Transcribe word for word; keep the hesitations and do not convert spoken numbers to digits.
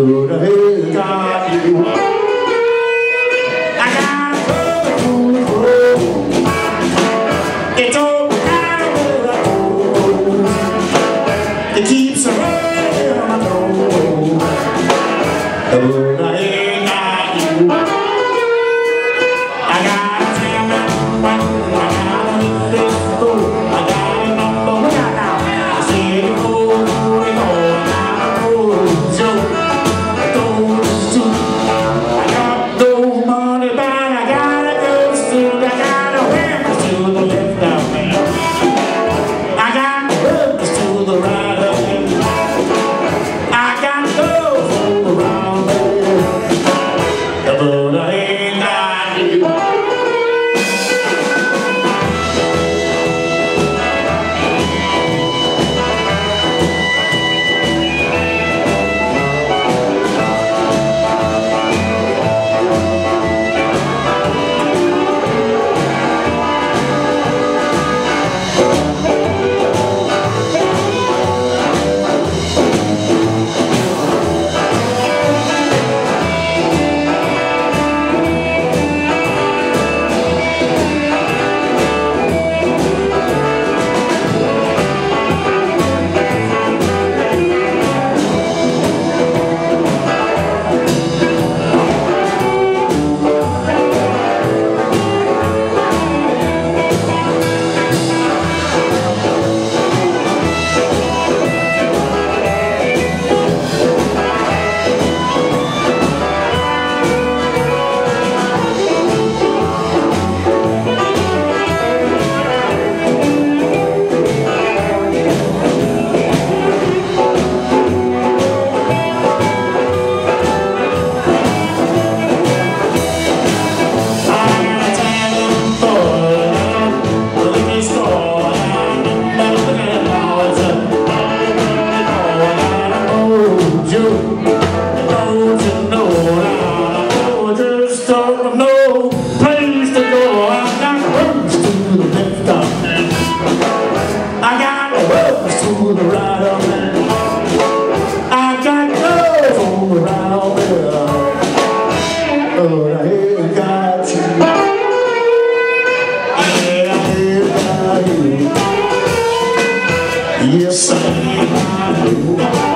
Lord, I ain't got you. I got a brother who's broke. It's all kind of a road. It keeps running on the road. Lord, I ain't got you. I got a ten I got a little gold. I got a number one now. I said it goes and on. I goes so goes to. I got no money, but I gotta go still. I got a whip to the left of me. I got hooks to the right of me. I got love all around me. But I ain't got you. Don't know place to go. I got roads to the left of me. I got roads to the right of me. I got love all around me. But I ain't got you. Yeah, I ain't got you. Yes, I ain't got you.